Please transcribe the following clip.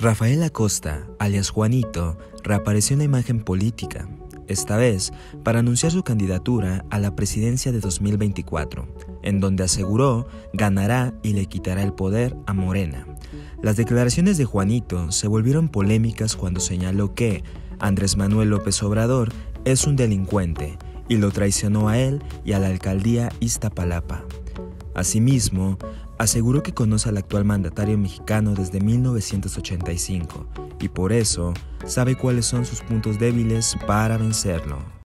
Rafael Acosta, alias Juanito, reapareció en la imagen política, esta vez para anunciar su candidatura a la presidencia de 2024, en donde aseguró ganará y le quitará el poder a Morena. Las declaraciones de Juanito se volvieron polémicas cuando señaló que Andrés Manuel López Obrador es un delincuente y lo traicionó a él y a la alcaldía Iztapalapa. Asimismo, aseguró que conoce al actual mandatario mexicano desde 1985 y por eso sabe cuáles son sus puntos débiles para vencerlo.